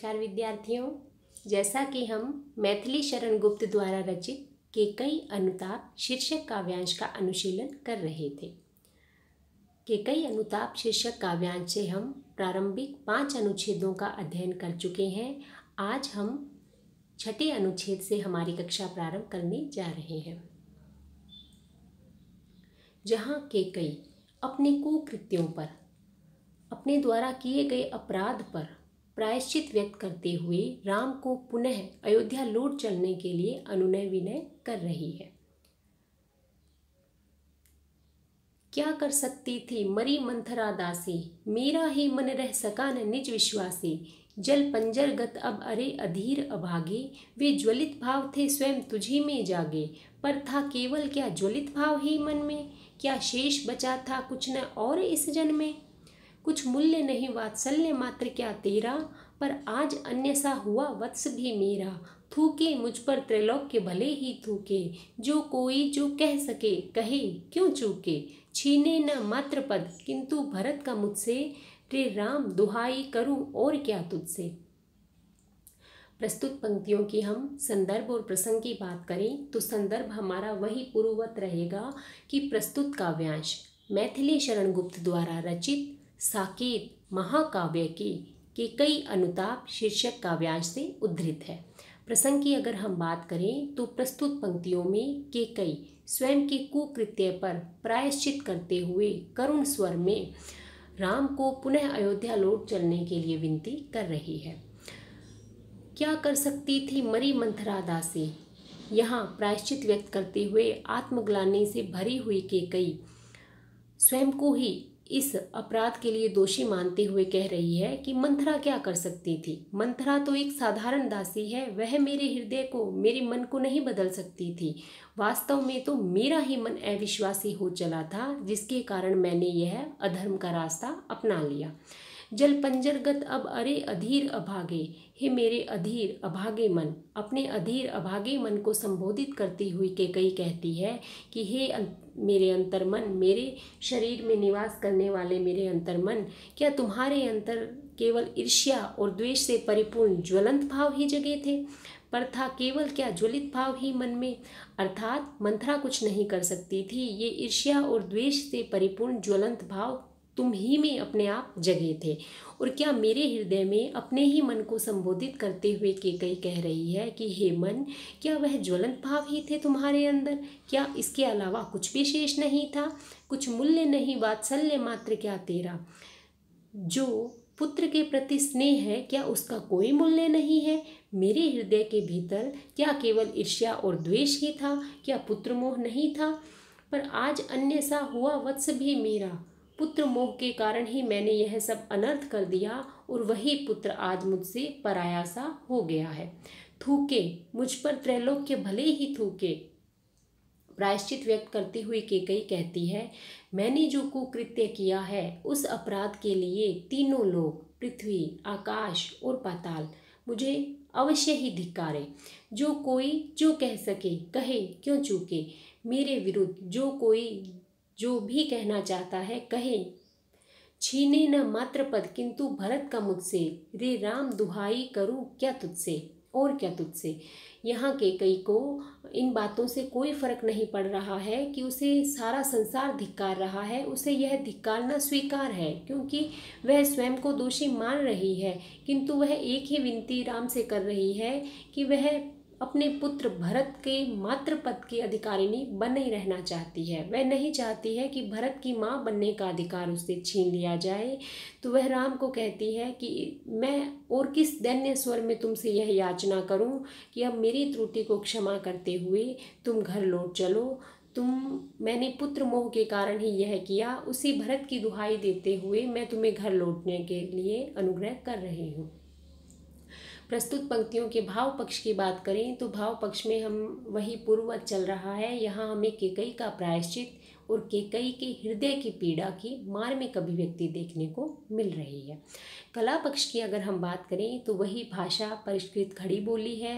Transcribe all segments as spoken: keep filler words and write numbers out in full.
नमस्कार विद्यार्थियों। जैसा कि हम मैथिली शरण गुप्त द्वारा रचित केकई अनुताप शीर्षक काव्यांश का अनुशीलन कर रहे थे। केकई अनुताप शीर्षक काव्यांश से हम प्रारंभिक पांच अनुच्छेदों का अध्ययन कर चुके हैं। आज हम छठे अनुच्छेद से हमारी कक्षा प्रारंभ करने जा रहे हैं, जहाँ केकई अपने कुकृत्यों पर, अपने द्वारा किए गए अपराध पर प्रायश्चित व्यक्त करते हुए राम को पुनः अयोध्या लौट चलने के लिए अनुनय विनय कर रही है। क्या कर सकती थी मरी मंथरा दासी, मेरा ही मन रह सका न निज विश्वासी। जल पंजर गत अब अरे अधीर अभागे, वे ज्वलित भाव थे स्वयं तुझी में जागे। पर था केवल क्या ज्वलित भाव ही मन में, क्या शेष बचा था कुछ न और इस जन्म में। कुछ मूल्य नहीं वात्सल्य मात्र क्या तेरा, पर आज अन्य सा हुआ वत्स भी मेरा। थूके मुझ पर त्रैलोक्य भले ही थूके, जो कोई जो कह सके कहे क्यों चूके। छीने न मात्र पद किंतु भरत का मुझसे, रे राम दुहाई करूं और क्या तुझसे। प्रस्तुत पंक्तियों की हम संदर्भ और प्रसंग की बात करें तो संदर्भ हमारा वही पूर्ववत रहेगा कि प्रस्तुत काव्यांश मैथिली शरण गुप्त द्वारा रचित साकेत महाकाव्य के केकई अनुताप शीर्षक काव्यांश से उद्धृत है। प्रसंग की अगर हम बात करें तो प्रस्तुत पंक्तियों में केकई स्वयं के कुकृत्य पर प्रायश्चित करते हुए करुण स्वर में राम को पुनः अयोध्या लौट चलने के लिए विनती कर रही है। क्या कर सकती थी मरी मंथरा दासी, यहाँ प्रायश्चित व्यक्त करते हुए आत्मग्लानि से भरी हुई केकई स्वयं को ही इस अपराध के लिए दोषी मानते हुए कह रही है कि मंथरा क्या कर सकती थी। मंथरा तो एक साधारण दासी है, वह मेरे हृदय को, मेरे मन को नहीं बदल सकती थी। वास्तव में तो मेरा ही मन अविश्वासी हो चला था, जिसके कारण मैंने यह अधर्म का रास्ता अपना लिया। जल पंजरगत अब अरे अधीर अभागे, हे मेरे अधीर अभागे मन। अपने अधीर अभागे मन को संबोधित करती हुई केकई कहती है कि हे मेरे अंतर्मन, मेरे शरीर में निवास करने वाले मेरे अंतर्मन, क्या तुम्हारे अंतर केवल ईर्ष्या और द्वेष से परिपूर्ण ज्वलंत भाव ही जगे थे। पर था केवल क्या ज्वलित भाव ही मन में, अर्थात मंथरा कुछ नहीं कर सकती थी। ये ईर्ष्या और द्वेष से परिपूर्ण ज्वलंत भाव तुम ही में अपने आप जगे थे। और क्या मेरे हृदय में अपने ही मन को संबोधित करते हुए केकई कह रही है कि हे मन, क्या वह ज्वलंत भाव ही थे तुम्हारे अंदर, क्या इसके अलावा कुछ भी शेष नहीं था। कुछ मूल्य नहीं वात्सल्य मात्र क्या तेरा, जो पुत्र के प्रति स्नेह है क्या उसका कोई मूल्य नहीं है। मेरे हृदय के भीतर क्या केवल ईर्ष्या और द्वेष ही था, क्या पुत्र मोह नहीं था। पर आज अन्य सा हुआ वत्स भी मेरा, पुत्र मोह के कारण ही मैंने यह सब अनर्थ कर दिया और वही पुत्र आज मुझसे पराया सा हो गया है। थूके मुझ पर त्रैलोक्य भले ही थूके। प्रायश्चित व्यक्त करती हुई केकई कहती है, मैंने जो कुकृत्य किया है उस अपराध के लिए तीनों लोग, पृथ्वी, आकाश और पाताल मुझे अवश्य ही धिक्कारे। जो कोई जो कह सके कहे क्यों चूके, मेरे विरुद्ध जो कोई जो भी कहना चाहता है कहे। छीने न मात्र पद किंतु भरत का मुझसे, रे राम दुहाई करूं क्या तुझसे और क्या तुझसे। यहाँ केकई को इन बातों से कोई फर्क नहीं पड़ रहा है कि उसे सारा संसार धिक्कार रहा है, उसे यह धिक्कारना स्वीकार है, क्योंकि वह स्वयं को दोषी मान रही है। किंतु वह एक ही विनती राम से कर रही है कि वह अपने पुत्र भरत के मात्र पद की अधिकारिणी बन ही रहना चाहती है। वह नहीं चाहती है कि भरत की माँ बनने का अधिकार उससे छीन लिया जाए। तो वह राम को कहती है कि मैं और किस दैन्य स्वर में तुमसे यह याचना करूं कि अब मेरी त्रुटि को क्षमा करते हुए तुम घर लौट चलो। तुम मैंने पुत्र मोह के कारण ही यह किया, उसी भरत की दुहाई देते हुए मैं तुम्हें घर लौटने के लिए अनुग्रह कर रही हूँ। प्रस्तुत पंक्तियों के भाव पक्ष की बात करें तो भाव पक्ष में हम वही पूर्ववत चल रहा है। यहाँ हमें केकई का प्रायश्चित और केकई के हृदय की पीड़ा की मार्मिक अभिव्यक्ति देखने को मिल रही है। कला पक्ष की अगर हम बात करें तो वही भाषा परिष्कृत खड़ी बोली है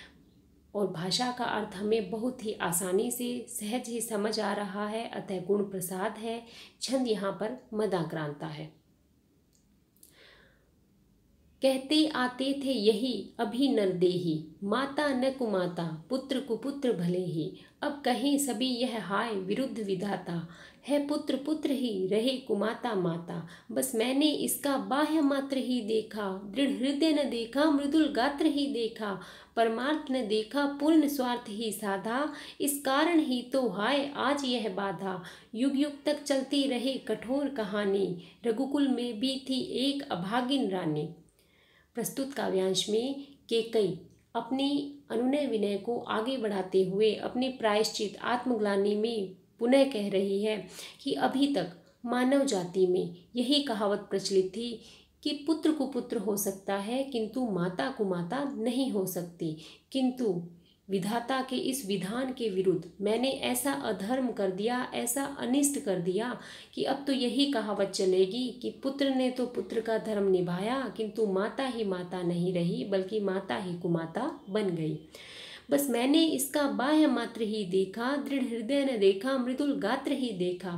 और भाषा का अर्थ हमें बहुत ही आसानी से सहज ही समझ आ रहा है, अतः गुण प्रसाद है। छंद यहाँ पर मदाक्रांता है। कहते आते थे यही अभी नरदेही, माता न कुमाता पुत्र कुपुत्र भले ही। अब कहें सभी यह हाय विरुद्ध विधाता, है पुत्र पुत्र ही रहे कुमाता माता। बस मैंने इसका बाह्य मात्र ही देखा, दृढ़ हृदय न देखा मृदुल गात्र ही देखा। परमार्थ न देखा पूर्ण स्वार्थ ही साधा, इस कारण ही तो हाय आज यह बाधा। युग युग तक चलती रहे कठोर कहानी, रघुकुल में भी थी एक अभागिन रानी। प्रस्तुत काव्यांश में केकई अपनी अनुनय विनय को आगे बढ़ाते हुए अपने प्रायश्चित आत्मग्लानि में पुनः कह रही है कि अभी तक मानव जाति में यही कहावत प्रचलित थी कि पुत्र कुपुत्र हो सकता है किंतु माता कुमाता नहीं हो सकती। किंतु विधाता के इस विधान के विरुद्ध मैंने ऐसा अधर्म कर दिया, ऐसा अनिष्ट कर दिया कि अब तो यही कहावत चलेगी कि पुत्र ने तो पुत्र का धर्म निभाया किंतु माता ही माता नहीं रही बल्कि माता ही कुमाता बन गई। बस मैंने इसका बाह्य मात्र ही देखा, दृढ़ हृदय न देखा मृदुल गात्र ही देखा।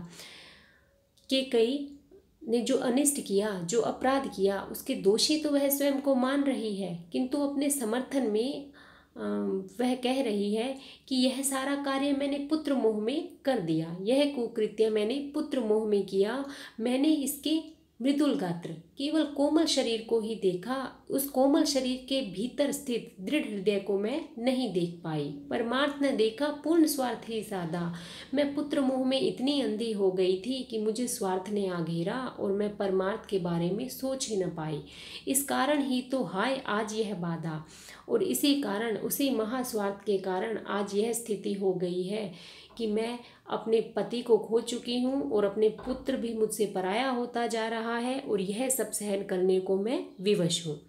केकई ने जो अनिष्ट किया, जो अपराध किया, उसके दोषी तो वह स्वयं को मान रही है किंतु अपने समर्थन में वह कह रही है कि यह सारा कार्य मैंने पुत्र मोह में कर दिया, यह कुकृत्य मैंने पुत्र मोह में किया। मैंने इसके मृदुल गात्र केवल कोमल शरीर को ही देखा, उस कोमल शरीर के भीतर स्थित दृढ़ हृदय को मैं नहीं देख पाई। परमार्थ न देखा पूर्ण स्वार्थ ही साधा, मैं पुत्र मोह में इतनी अंधी हो गई थी कि मुझे स्वार्थ ने आ घेरा और मैं परमार्थ के बारे में सोच ही न पाई। इस कारण ही तो हाय आज यह बाधा, और इसी कारण उसी महास्वार्थ के कारण आज यह स्थिति हो गई है कि मैं अपने पति को खो चुकी हूँ और अपने पुत्र भी मुझसे पराया होता जा रहा है और यह सब सहन करने को मैं विवश हूँ।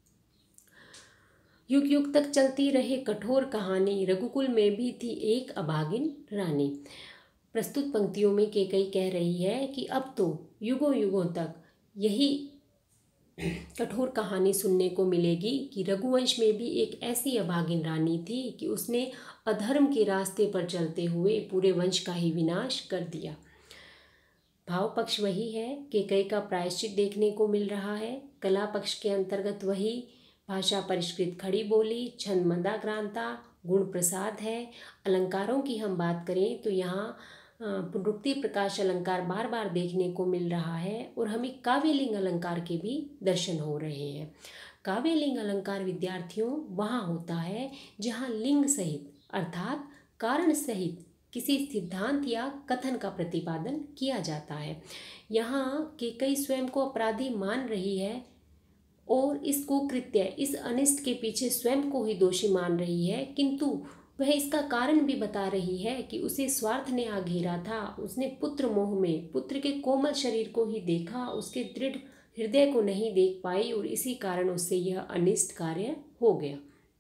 युग युग तक चलती रहे कठोर कहानी, रघुकुल में भी थी एक अभागिन रानी। प्रस्तुत पंक्तियों में केकई कह रही है कि अब तो युगों युगों तक यही कठोर कहानी सुनने को मिलेगी कि रघुवंश में भी एक ऐसी अभागिन रानी थी कि उसने अधर्म के रास्ते पर चलते हुए पूरे वंश का ही विनाश कर दिया। भाव पक्ष वही है, केकई का प्रायश्चित देखने को मिल रहा है। कला पक्ष के अंतर्गत वही भाषा परिष्कृत खड़ी बोली, छंद मंदाक्रांता, गुण प्रसाद है। अलंकारों की हम बात करें तो यहाँ पुनरुक्ति प्रकाश अलंकार बार बार देखने को मिल रहा है और हमें काव्यलिंग अलंकार के भी दर्शन हो रहे हैं। काव्यलिंग अलंकार विद्यार्थियों वहाँ होता है जहाँ लिंग सहित अर्थात कारण सहित किसी सिद्धांत या कथन का प्रतिपादन किया जाता है। यहाँ केकई स्वयं को अपराधी मान रही है और इस कुकृत्य, इस अनिष्ट के पीछे स्वयं को ही दोषी मान रही है, किंतु वह इसका कारण भी बता रही है कि उसे स्वार्थ ने आ घेरा था। उसने पुत्र मोह में पुत्र के कोमल शरीर को ही देखा, उसके दृढ़ हृदय को नहीं देख पाई और इसी कारण उससे यह अनिष्ट कार्य हो गया।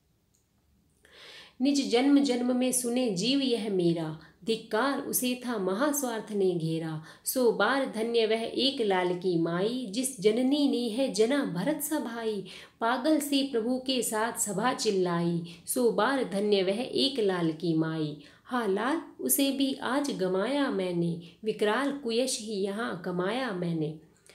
निज जन्म जन्म में सुने जीव यह मेरा, धिक्कार उसे था महास्वार्थ ने घेरा। सो बार धन्य वह एक लाल की माई, जिस जननी ने है जना भरत सा भाई। पागल से प्रभु के साथ सभा चिल्लाई, सो बार धन्य वह एक लाल की माई। हा लाल उसे भी आज गमाया मैंने, विकराल कुयश ही यहाँ कमाया मैंने।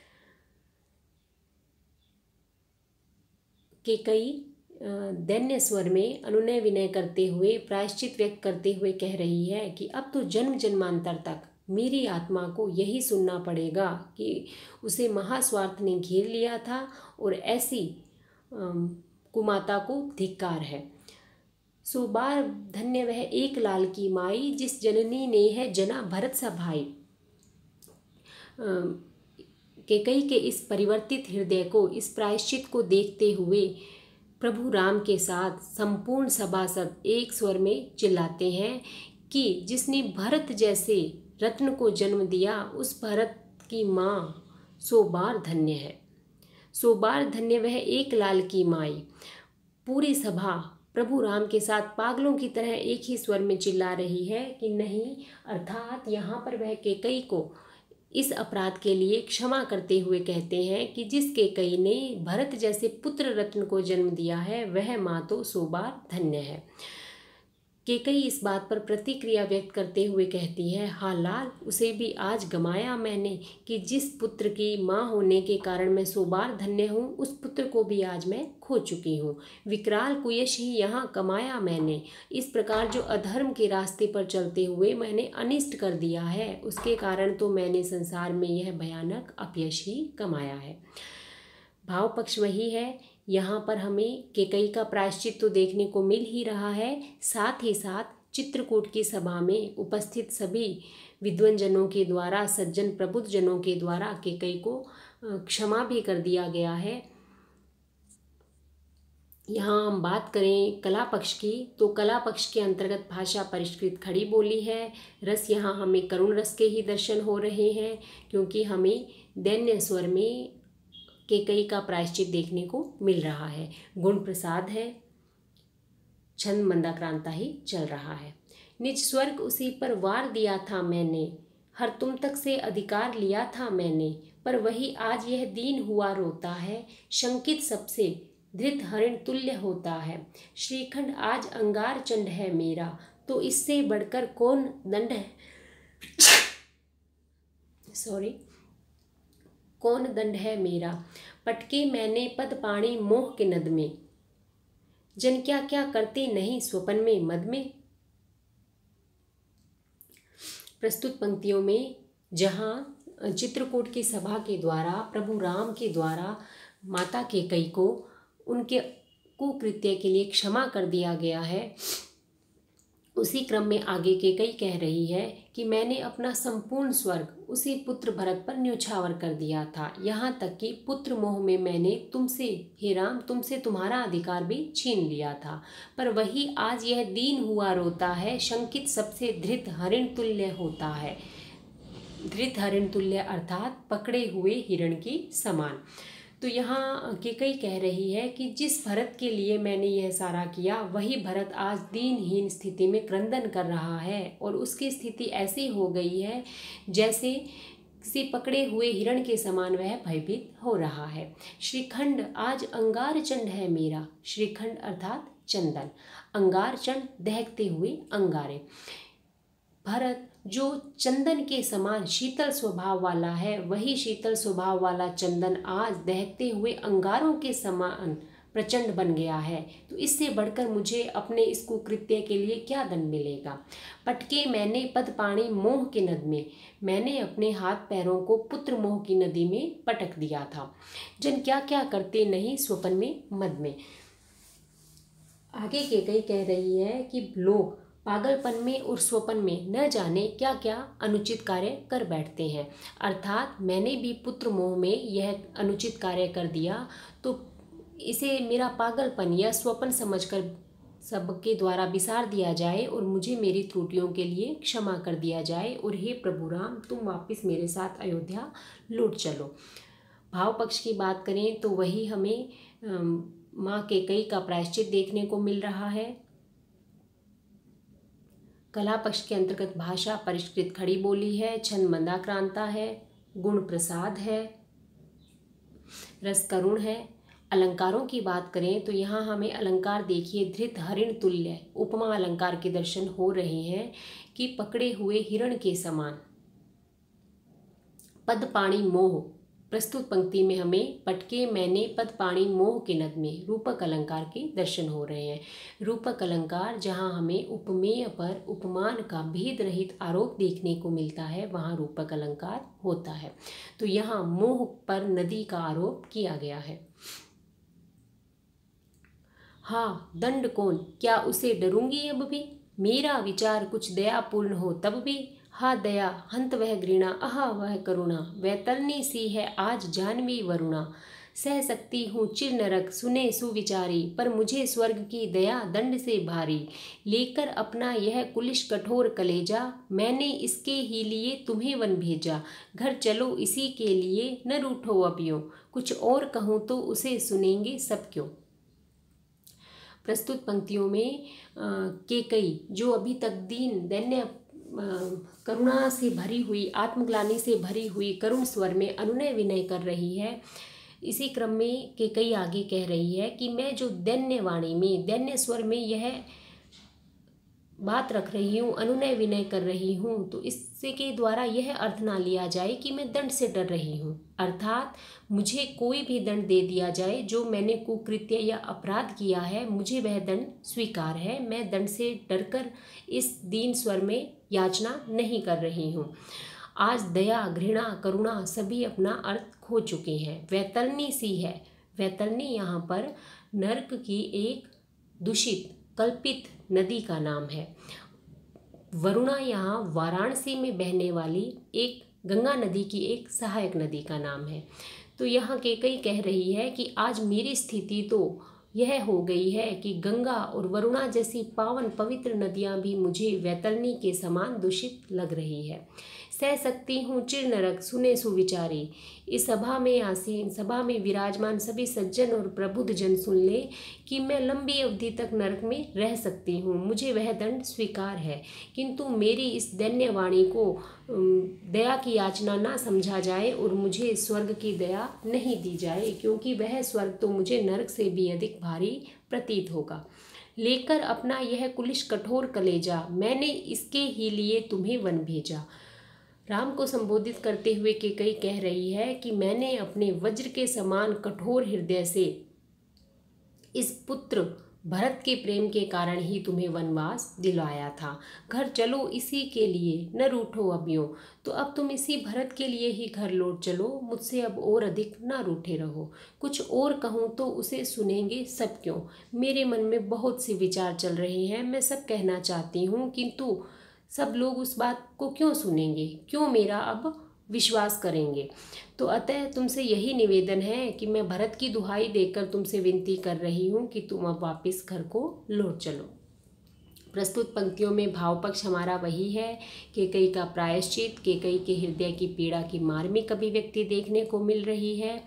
केकई दैन्य स्वर में अनुनय विनय करते हुए प्रायश्चित व्यक्त करते हुए कह रही है कि अब तो जन्म जन्मांतर तक मेरी आत्मा को यही सुनना पड़ेगा कि उसे महास्वार्थ ने घेर लिया था और ऐसी कुमाता को धिक्कार है। सो बार धन्य वह एक लाल की माई, जिस जननी ने है जना भरत सा भाई। केकई के इस परिवर्तित हृदय को, इस प्रायश्चित को देखते हुए प्रभु राम के साथ संपूर्ण सभासद एक स्वर में चिल्लाते हैं कि जिसने भरत जैसे रत्न को जन्म दिया उस भरत की माँ सो बार धन्य है। सो बार धन्य वह एक लाल की माई। पूरी सभा प्रभु राम के साथ पागलों की तरह एक ही स्वर में चिल्ला रही है कि नहीं, अर्थात यहाँ पर वह केकई को इस अपराध के लिए क्षमा करते हुए कहते हैं कि जिस केकई ने भरत जैसे पुत्र रत्न को जन्म दिया है वह माँ तो सो बार धन्य है। केकई इस बात पर प्रतिक्रिया व्यक्त करते हुए कहती है, हाँ लाल, उसे भी आज गमाया मैंने कि जिस पुत्र की माँ होने के कारण मैं सौ बार धन्य हूँ, उस पुत्र को भी आज मैं खो चुकी हूँ। विकराल कुयश ही यहाँ कमाया मैंने। इस प्रकार जो अधर्म के रास्ते पर चलते हुए मैंने अनिष्ट कर दिया है, उसके कारण तो मैंने संसार में यह भयानक अपयश ही कमाया है। भाव पक्ष वही है। यहाँ पर हमें केकई का प्रायश्चित तो देखने को मिल ही रहा है, साथ ही साथ चित्रकूट की सभा में उपस्थित सभी विद्वान जनों के द्वारा, सज्जन प्रबुद्ध जनों के द्वारा केकई को क्षमा भी कर दिया गया है। यहाँ हम बात करें कला पक्ष की, तो कला पक्ष के अंतर्गत भाषा परिष्कृत खड़ी बोली है। रस यहाँ हमें करुण रस के ही दर्शन हो रहे हैं, क्योंकि हमें दैन्य स्वर में केकई का प्रायश्चित देखने को मिल रहा है। गुण प्रसाद है, छंद मंदाक्रांता ही चल रहा है। निज स्वर्ग उसी पर वार दिया था मैंने, हर तुम तक से अधिकार लिया था मैंने, पर वही आज यह दीन हुआ रोता है, शंकित सबसे धृत हरिण तुल्य होता है। श्रीखंड आज अंगार चंड है मेरा, तो इससे बढ़कर कौन दंड है सॉरी कौन दंड है मेरा। पटके मैंने पद पाणी मोह के नद में, जन क्या क्या करते नहीं स्वपन में मद में। प्रस्तुत पंक्तियों में जहाँ चित्रकूट की सभा के द्वारा प्रभु राम के द्वारा माता केकई को उनके कुकृत्य के लिए क्षमा कर दिया गया है, उसी क्रम में आगे केकई कह रही है कि मैंने अपना संपूर्ण स्वर्ग उसी पुत्र भरत पर न्योछावर कर दिया था, यहाँ तक कि पुत्र मोह में मैंने तुमसे, हे राम, तुमसे तुम्हारा अधिकार भी छीन लिया था, पर वही आज यह दीन हुआ रोता है, शंकित सबसे धृत हरिण तुल्य होता है। धृत हरिण तुल्य अर्थात पकड़े हुए हिरण के समान। तो यहाँ केकई कह रही है कि जिस भरत के लिए मैंने यह सारा किया, वही भरत आज दीनहीन स्थिति में क्रंदन कर रहा है, और उसकी स्थिति ऐसी हो गई है जैसे किसी पकड़े हुए हिरण के समान वह भयभीत हो रहा है। श्रीखंड आज अंगार चंड है मेरा, श्रीखंड अर्थात चंदन, अंगार चंड दहकते हुए अंगारे। भरत जो चंदन के समान शीतल स्वभाव वाला है, वही शीतल स्वभाव वाला चंदन आज दहकते हुए अंगारों के समान प्रचंड बन गया है। तो इससे बढ़कर मुझे अपने इस कुकृत्य के लिए क्या दंड मिलेगा। पटके मैंने पद पाणी मोह के नद में, मैंने अपने हाथ पैरों को पुत्र मोह की नदी में पटक दिया था, जन क्या क्या करते नहीं स्वपन में मद में। आगे केकई कह रही है कि लोग पागलपन में और स्वपन में न जाने क्या क्या अनुचित कार्य कर बैठते हैं, अर्थात मैंने भी पुत्र मोह में यह अनुचित कार्य कर दिया, तो इसे मेरा पागलपन या स्वपन समझकर सबके द्वारा विसार दिया जाए और मुझे मेरी त्रुटियों के लिए क्षमा कर दिया जाए, और हे प्रभु राम, तुम वापस मेरे साथ अयोध्या लौट चलो। भाव पक्ष की बात करें तो वही हमें माँ केकई का प्रायश्चित देखने को मिल रहा है। कला पक्ष के अंतर्गत भाषा परिष्कृत खड़ी बोली है, छंद मंदाक्रांता है, गुण प्रसाद है, रस करुण है। अलंकारों की बात करें तो यहाँ हमें अलंकार देखिए, धृत हरिण तुल्य उपमा अलंकार के दर्शन हो रहे हैं कि पकड़े हुए हिरण के समान। पद पाणी मोह, प्रस्तुत पंक्ति में हमें पटके मैंने पद पाणी मोह के नद में रूपक अलंकार के दर्शन हो रहे हैं। रूपक अलंकार जहाँ हमें उपमेय पर उपमान का भेद रहित आरोप देखने को मिलता है, वहाँ रूपक अलंकार होता है। तो यहाँ मोह पर नदी का आरोप किया गया है। हाँ दंड कौन, क्या उसे डरूंगी अब भी, मेरा विचार कुछ दयापूर्ण हो तब भी। हा दया हंत वह घृणा, अहा वह करुणा, वैतरणी सी है आज जानवी वरुणा। सह सकती हूँ चिर नरक सुने सुविचारी, पर मुझे स्वर्ग की दया दंड से भारी। लेकर अपना यह कुलिश कठोर कलेजा, मैंने इसके ही लिए तुम्हें वन भेजा। घर चलो इसी के लिए न रूठो अब यूं, कुछ और कहूँ तो उसे सुनेंगे सब क्यों। प्रस्तुत पंक्तियों में केकई जो अभी तक दीन दैन्य करुणा से भरी हुई, आत्मग्लानि से भरी हुई करुण स्वर में अनुनय विनय कर रही है, इसी क्रम में केकई आगे कह रही है कि मैं जो दैन्य वाणी में, दैन्य स्वर में यह बात रख रही हूँ, अनुनय विनय कर रही हूँ, तो इससे के द्वारा यह अर्थ ना लिया जाए कि मैं दंड से डर रही हूँ। अर्थात मुझे कोई भी दंड दे दिया जाए, जो मैंने कुकृत्य या अपराध किया है, मुझे वह दंड स्वीकार है। मैं दंड से डरकर इस दीन स्वर में याचना नहीं कर रही हूँ। आज दया, घृणा, करुणा सभी अपना अर्थ खो चुके हैं। वैतरणी सी है। वैतरणी यहाँ पर नर्क की एक दूषित कल्पित नदी का नाम है। वरुणा यहाँ वाराणसी में बहने वाली एक गंगा नदी की एक सहायक नदी का नाम है। तो यहाँ केकई कह रही है कि आज मेरी स्थिति तो यह हो गई है कि गंगा और वरुणा जैसी पावन पवित्र नदियाँ भी मुझे वैतरणी के समान दूषित लग रही है। सह सकती हूँ चिर नरक सुने सुविचारी। इस सभा में आसीन, सभा में विराजमान सभी सज्जन और प्रबुद्ध जन सुन ले कि मैं लंबी अवधि तक नरक में रह सकती हूँ, मुझे वह दंड स्वीकार है। किंतु मेरी इस दैन्य वाणी को दया की याचना ना समझा जाए और मुझे स्वर्ग की दया नहीं दी जाए, क्योंकि वह स्वर्ग तो मुझे नरक से भी अधिक भारी प्रतीत होगा। लेकर अपना यह कुलिश कठोर कलेजा, मैंने इसके ही लिए तुम्हें वन भेजा। राम को संबोधित करते हुए केकई कह रही है कि मैंने अपने वज्र के समान कठोर हृदय से इस पुत्र भरत के प्रेम के कारण ही तुम्हें वनवास दिलाया था। घर चलो इसी के लिए, न रूठो अबियो। तो अब तुम इसी भरत के लिए ही घर लौट चलो, मुझसे अब और अधिक ना रूठे रहो। कुछ और कहूँ तो उसे सुनेंगे सब क्यों? मेरे मन में बहुत से विचार चल रहे हैं, मैं सब कहना चाहती हूँ, किंतु सब लोग उस बात को क्यों सुनेंगे, क्यों मेरा अब विश्वास करेंगे? तो अतः तुमसे यही निवेदन है कि मैं भरत की दुहाई देकर तुमसे विनती कर रही हूँ कि तुम अब वापस घर को लौट चलो। प्रस्तुत पंक्तियों में भाव पक्ष हमारा वही है, केकई का प्रायश्चित, केकई के हृदय की पीड़ा की मार्मिक अभिव्यक्ति देखने को मिल रही है।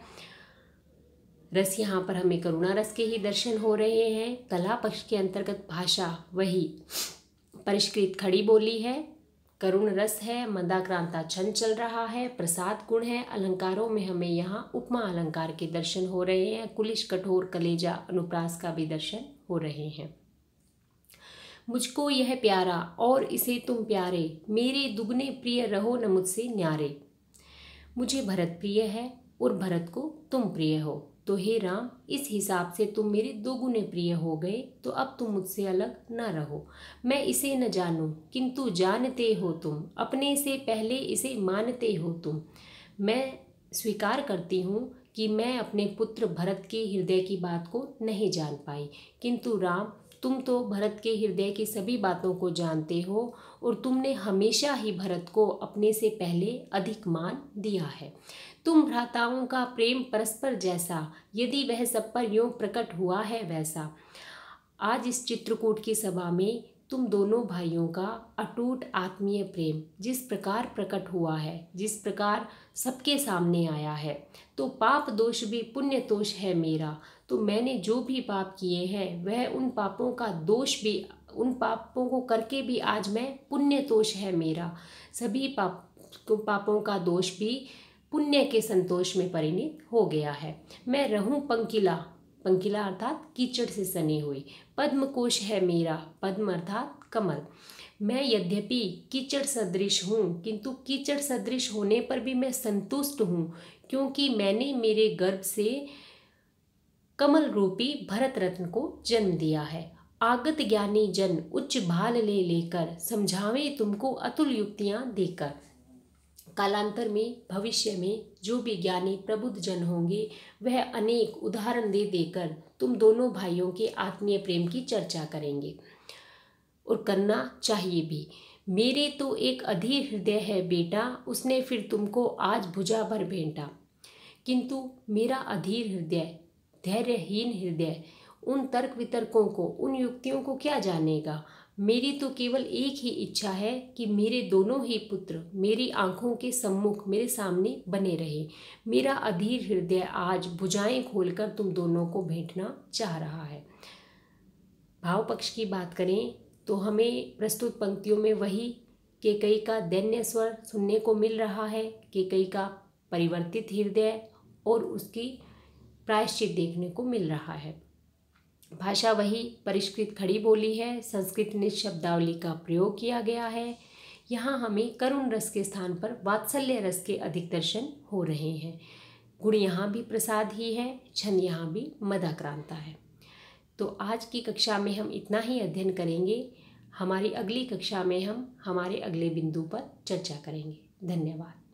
रस यहाँ पर हमें करुणा रस के ही दर्शन हो रहे हैं। कला पक्ष के अंतर्गत भाषा वही परिष्कृत खड़ी बोली है, करुण रस है, मंदाक्रांता छंद चल रहा है, प्रसाद गुण है। अलंकारों में हमें यहाँ उपमा अलंकार के दर्शन हो रहे हैं, कुलिश कठोर कलेजा अनुप्रास का भी दर्शन हो रहे हैं। मुझको यह प्यारा और इसे तुम प्यारे, मेरे दुगने प्रिय रहो न मुझसे न्यारे। मुझे भरत प्रिय है और भरत को तुम प्रिय हो, तो हे राम इस हिसाब से तुम मेरे दो गुने प्रिय हो गए, तो अब तुम मुझसे अलग न रहो। मैं इसे न जानूं किंतु जानते हो तुम, अपने से पहले इसे मानते हो तुम। मैं स्वीकार करती हूँ कि मैं अपने पुत्र भरत के हृदय की बात को नहीं जान पाई, किंतु राम तुम तो भरत के हृदय की सभी बातों को जानते हो और तुमने हमेशा ही भरत को अपने से पहले अधिक मान दिया है। तुम भ्राताओं का प्रेम परस्पर जैसा, यदि वह सब पर यों प्रकट हुआ है वैसा। आज इस चित्रकूट की सभा में तुम दोनों भाइयों का अटूट आत्मीय प्रेम जिस प्रकार प्रकट हुआ है, जिस प्रकार सबके सामने आया है, तो पाप दोष भी पुण्य दोष है मेरा। तो मैंने जो भी पाप किए हैं वह उन पापों का दोष भी, उन पापों को करके भी आज मैं पुण्य दोष है मेरा। सभी पाप पापों का दोष भी पुण्य के संतोष में परिणित हो गया है। मैं रहूं पंकिला, पंकिला अर्थात कीचड़ से सनी हुई। पद्म कोश है मेरा, पद्म अर्थात कमल। मैं यद्यपि कीचड़ सदृश हूँ, किंतु कीचड़ सदृश होने पर भी मैं संतुष्ट हूँ, क्योंकि मैंने मेरे गर्भ से कमल रूपी भरत रत्न को जन्म दिया है। आगत ज्ञानी जन उच्च भाल ले लेकर, समझावे तुमको अतुल युक्तियाँ देकर। कालांतर में, भविष्य में जो भी ज्ञानी प्रबुद्ध जन होंगे वह अनेक उदाहरण दे देकर तुम दोनों भाइयों के आत्मीय प्रेम की चर्चा करेंगे, और करना चाहिए भी। मेरे तो एक अधीर हृदय है बेटा, उसने फिर तुमको आज भुजा भर भेंटा। किंतु मेरा अधीर हृदय, धैर्यहीन हृदय उन तर्क वितर्कों को, उन युक्तियों को क्या जानेगा। मेरी तो केवल एक ही इच्छा है कि मेरे दोनों ही पुत्र मेरी आंखों के सम्मुख मेरे सामने बने रहे। मेरा अधीर हृदय आज भुजाएं खोलकर तुम दोनों को भेंटना चाह रहा है। भाव पक्ष की बात करें तो हमें प्रस्तुत पंक्तियों में वही केकई का दैन्य स्वर सुनने को मिल रहा है, केकई का परिवर्तित हृदय और उसकी प्रायश्चित देखने को मिल रहा है। भाषा वही परिष्कृत खड़ी बोली है। संस्कृत निज शब्दावली का प्रयोग किया गया है। यहाँ हमें करुण रस के स्थान पर वात्सल्य रस के अधिक दर्शन हो रहे हैं। गुण यहाँ भी प्रसाद ही है, छंद यहाँ भी मदाक्रांता है। तो आज की कक्षा में हम इतना ही अध्ययन करेंगे। हमारी अगली कक्षा में हम हमारे अगले बिंदु पर चर्चा करेंगे। धन्यवाद।